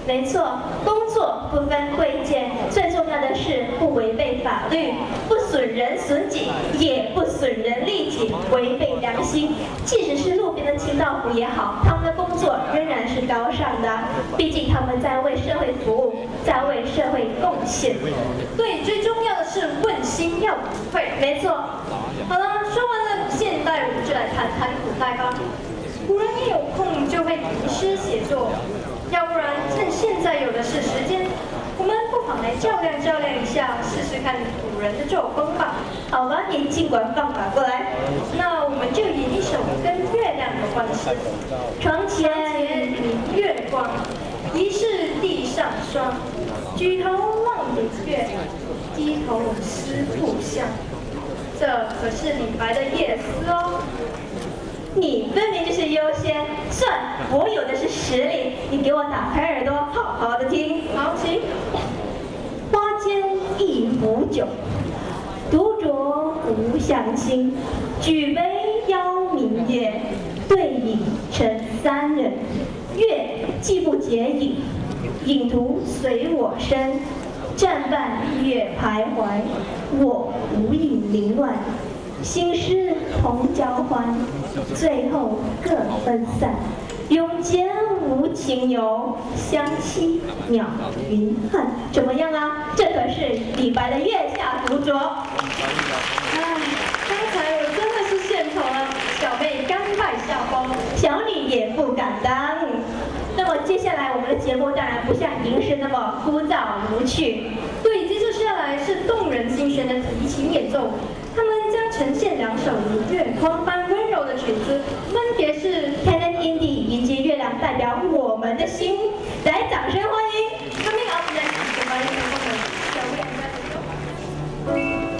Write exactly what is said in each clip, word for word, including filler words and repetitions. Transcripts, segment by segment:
没错，工作不分贵贱，最重要的是不违背法律，不损人损己，也不损人利己，违背良心。即使是路边的清道夫也好，他们的工作仍然是高尚的，毕竟他们在为社会服务，在为社会贡献。 对，最重要的是问心要不愧。 没错。 好了，说完了现代，我们就来谈谈古代吧。古人一有空就会吟诗写作，要不然趁现在有的是时间，我们不妨来较量较量一下，试试看古人的作风吧。 好吧，你尽管放马过来。 那我们就以一首跟月亮有关的诗。 床前明月光，疑是地上霜。举头望明月，低头思故乡。这可是李白的夜思哦。 你分明就是优先，算我有的是实力，你给我打开耳朵，好好的听。 好，请。 花间一壶酒，独酌无相亲。举杯邀明月，对影成三人。月既不解饮，影徒随我身。暂伴月徘徊，我无影零乱。心事同交欢，最后各分散。永结无情游，相期邈云汉。怎么样啊？这可是李白的《月下独酌》。 唉，刚才我真的是献丑了，小妹甘拜下风， 小女也不敢当。那么接下来我们的节目当然不像吟诗那么枯燥无趣。 对，接着下来是动人心弦的提琴演奏，他们将呈现两首如月光般温柔的曲子，分别是《 Canon Indie》以及《月亮代表我们的心》。来，掌声欢迎！ Coming up next， 欢迎我们小妹来演奏。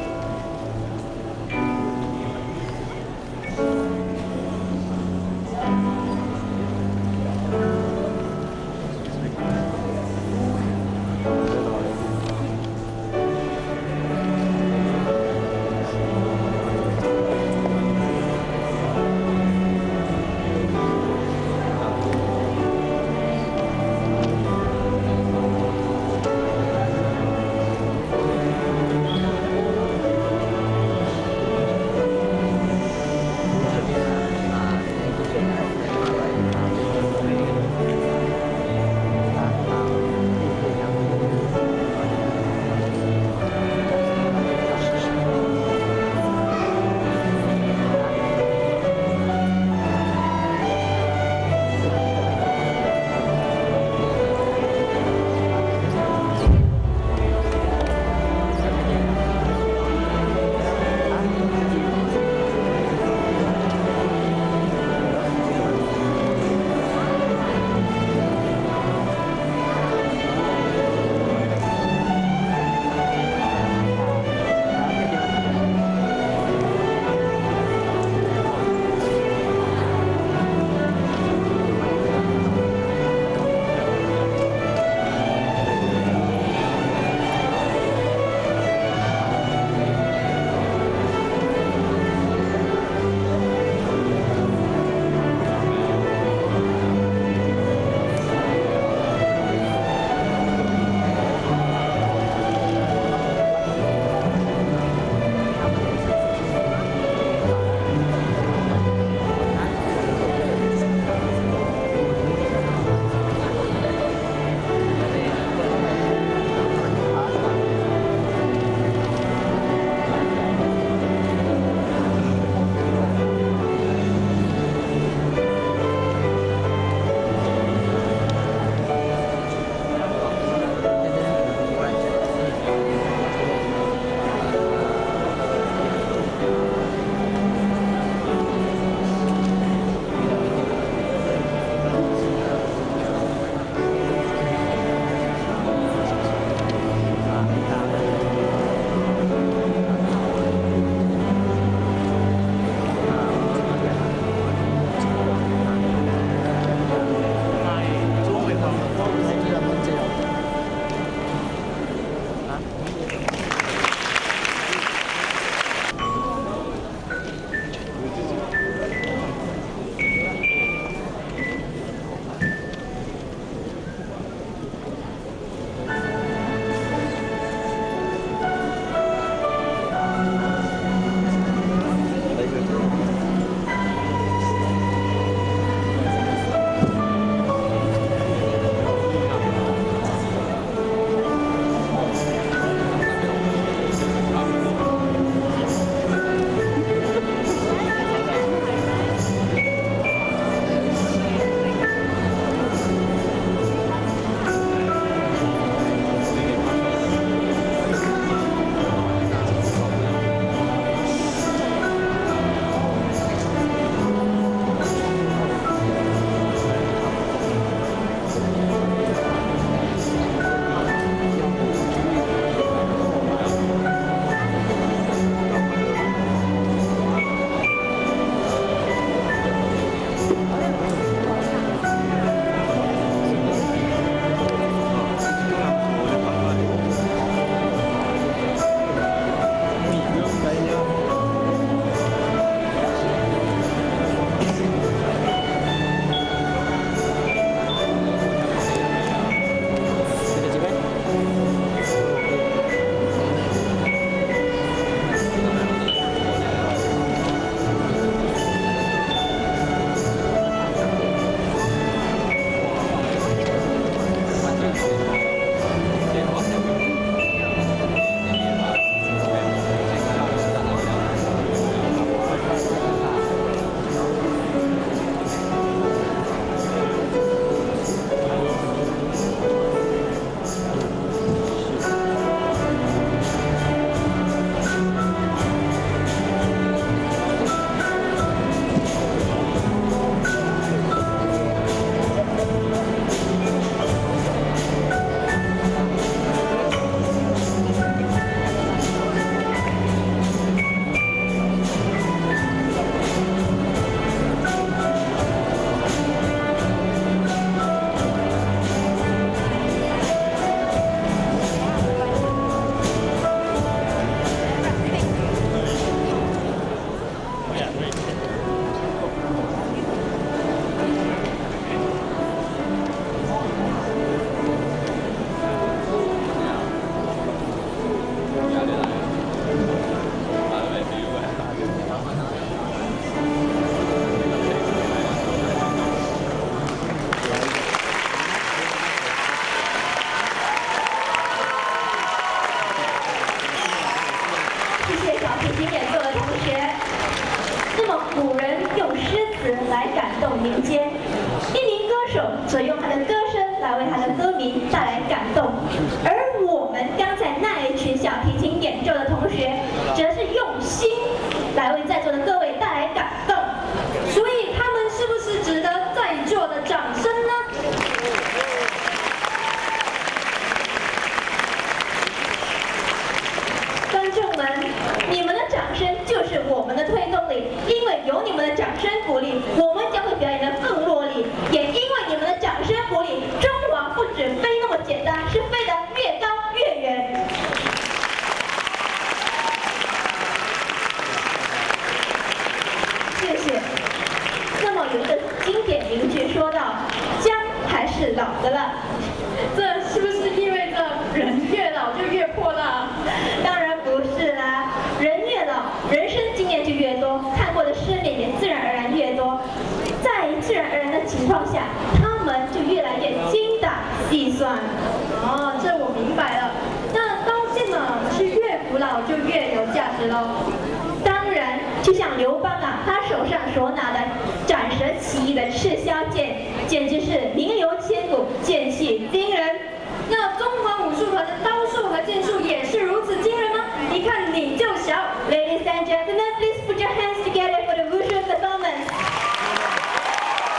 动民间。一名歌手则用他的歌声来为他的歌迷带来感动，而我们刚才那一群小提琴演奏的同学，则是用心来为在座的各位带来感动。 所以他们是不是值得在座的掌声呢？ 观众们，你们的掌声就是我们的推动力，因为有你们的掌声鼓励，我们将会表演得更落力。也因为你们的掌声鼓励，中华不止飞那么简单，是飞得越高越远。谢谢。那么有一个经典名句说到：“姜还是老的辣。” 这是不是意味着人越老就越泼辣？ 当然不是啦，人越老，人生经验就越多，看过的世面也自然而然越多。在自然而然的情况下，他们就越来越精打细算。 哦，这我明白了。那刀剑嘛，是越古老就越有价值喽。 当然，就像刘邦啊，他手上所拿的斩蛇起义的赤霄剑，简直是名留千古，剑气惊人。